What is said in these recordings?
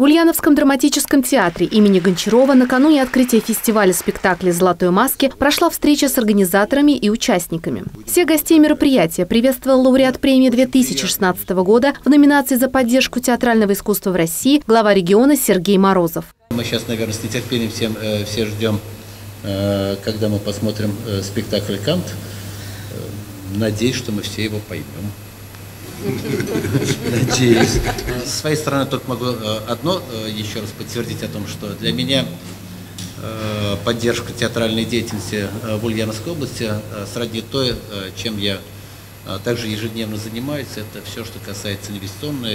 В Ульяновском драматическом театре имени Гончарова накануне открытия фестиваля спектакля «Золотой маски» прошла встреча с организаторами и участниками. Всех гостей мероприятия приветствовал лауреат премии 2016 года в номинации за поддержку театрального искусства в России глава региона Сергей Морозов. Мы сейчас, наверное, с нетерпением все ждем, когда мы посмотрим спектакль «Кант». Надеюсь, что мы все его поймем. Надеюсь. С своей стороны только могу одно еще раз подтвердить о том, что для меня поддержка театральной деятельности в Ульяновской области сродни той, чем я также ежедневно занимаюсь. Это все, что касается инвестиционной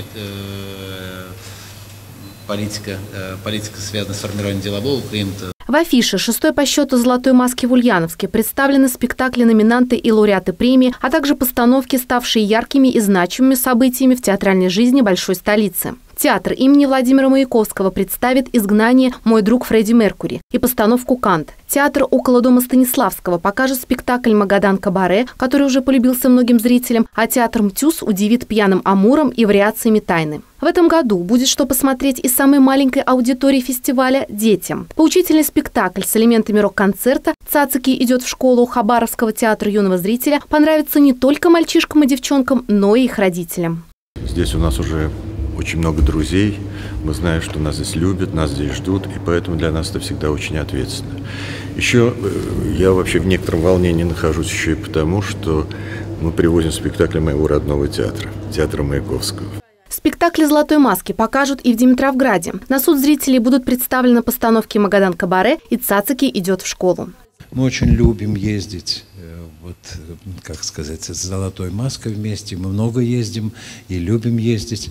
политика, связанная с формированием делового климата. В афише шестой по счету «Золотой маски» в Ульяновске представлены спектакли, номинанты и лауреаты премии, а также постановки, ставшие яркими и значимыми событиями в театральной жизни большой столицы. Театр имени Владимира Маяковского представит «Изгнание. Мой друг Фредди Меркьюри» и постановку «Кант». Театр около дома Станиславского покажет спектакль «Магадан Кабаре», который уже полюбился многим зрителям, а театр «МТЮЗ» удивит «Пьяным Амуром» и «Вариациями тайны». В этом году будет что посмотреть и самой маленькой аудитории фестиваля – детям. Поучительный спектакль с элементами рок-концерта «Цацики идет в школу» Хабаровского театра юного зрителя понравится не только мальчишкам и девчонкам, но и их родителям. Здесь у нас уже очень много друзей, мы знаем, что нас здесь любят, нас здесь ждут, и поэтому для нас это всегда очень ответственно. Еще я вообще в некотором волнении нахожусь еще и потому, что мы привозим спектакли моего родного театра, театра Маяковского. Спектакли «Золотой маски» покажут и в Димитровграде. На суд зрителей будут представлены постановки «Магадан Кабаре» и «Цацики идет в школу». Мы очень любим ездить, как сказать, с «Золотой маской» вместе. Мы много ездим и любим ездить.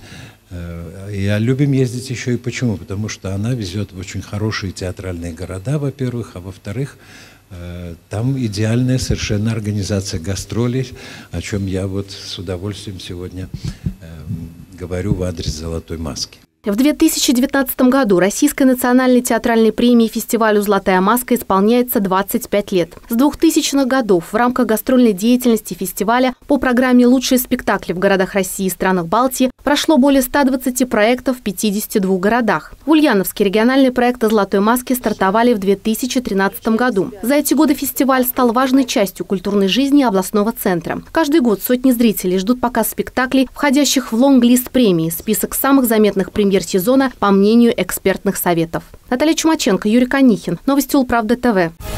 А любим ездить еще и почему? Потому что она везет в очень хорошие театральные города, во-первых, а во-вторых, там идеальная совершенно организация гастролей, о чем я с удовольствием сегодня говорю в адрес «Золотой маски». В 2019 году Российской национальной театральной премии фестивалю «Золотая маска» исполняется 25 лет. С 2000-х годов в рамках гастрольной деятельности фестиваля по программе «Лучшие спектакли в городах России и странах Балтии» прошло более 120 проектов в 52 городах. В Ульяновске региональные проекты «Золотой маски» стартовали в 2013 году. За эти годы фестиваль стал важной частью культурной жизни областного центра. Каждый год сотни зрителей ждут показ спектаклей, входящих в лонг-лист премии, список самых заметных премьер сезона, по мнению экспертных советов. Наталья Чумаченко, Юрий Конихин. Новости Улправда ТВ.